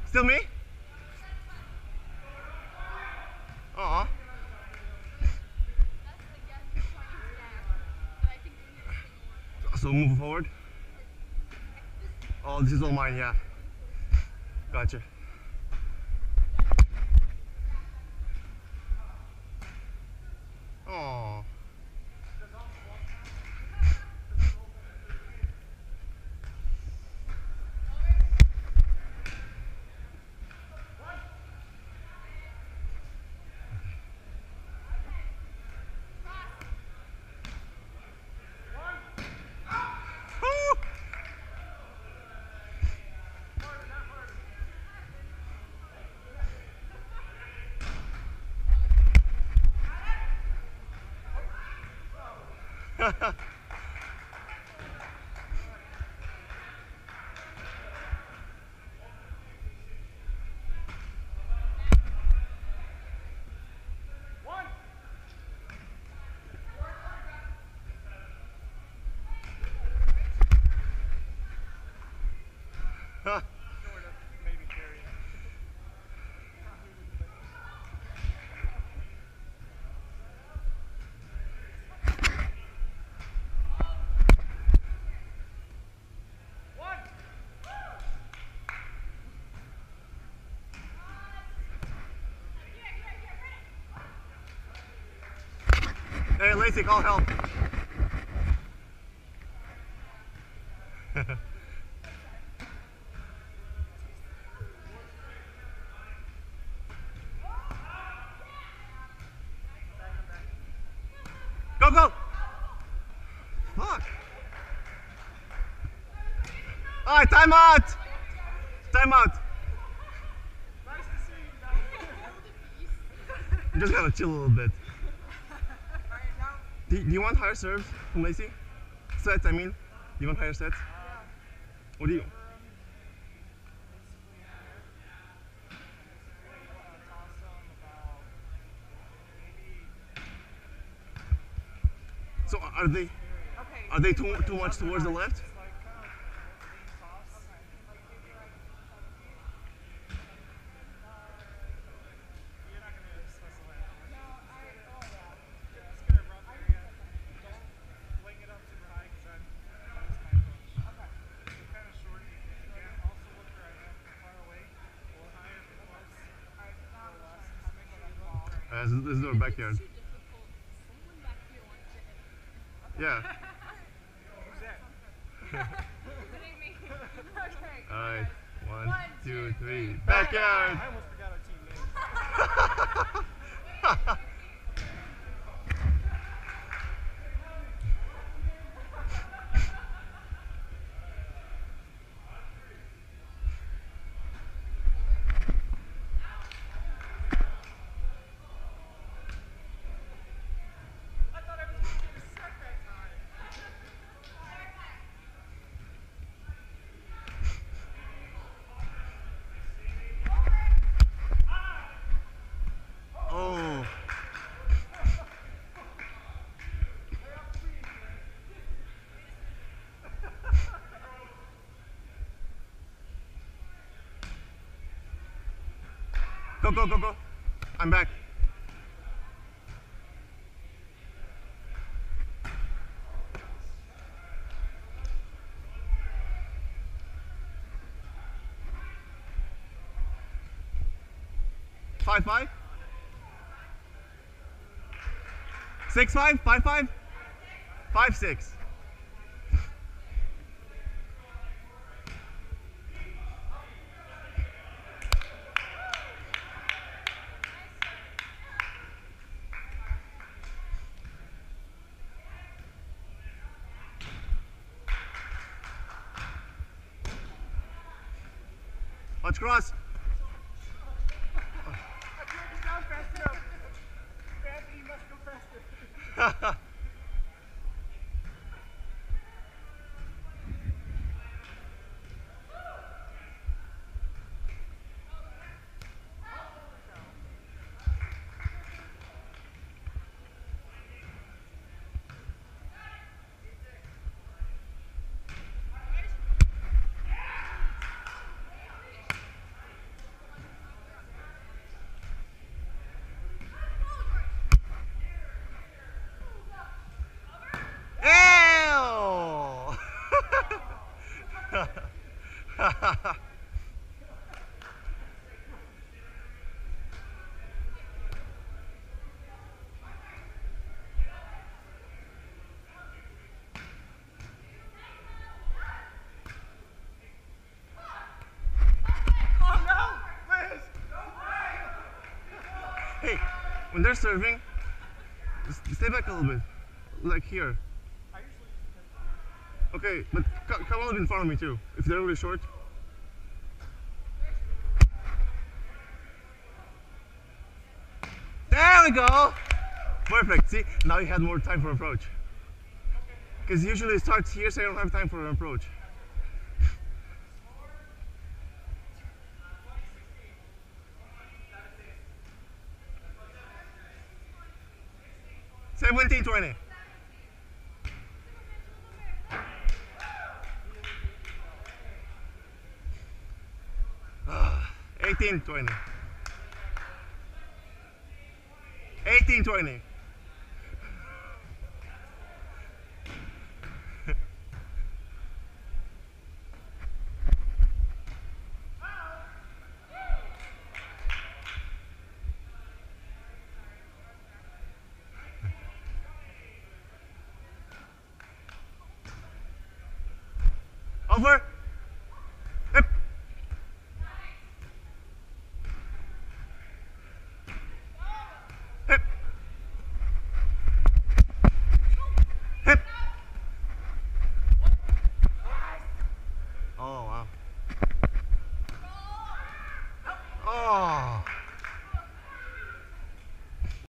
Still me? Aw. So move forward. Oh, this is all mine, yeah. Gotcha. Oh. Hey, Lacey, call help. Go, go! Fuck. Alright, time out! Time out. Nice to see you. I'm just gonna chill a little bit. Do you want higher serves from Lacey? Sets, I mean. Do you want higher sets? What do you? So are they too much towards the left? This is our backyard. Yeah. Alright, 1, 2, 3, backyard! I almost forgot our team name. Oh. Go, go, go, go. I'm back. Five, 6, 5, 5, 5, 5, 6. Let's cross. I can't get down fast enough. Gravity must go faster. Hey, when they're serving, stay back a little bit. Like here. Okay, but come a little bit in front of me too. If they're really short. There we go! Perfect. See, now you had more time for approach. Because usually it starts here, so you don't have time for an approach. 17-20. 18-20. 18-20. Over.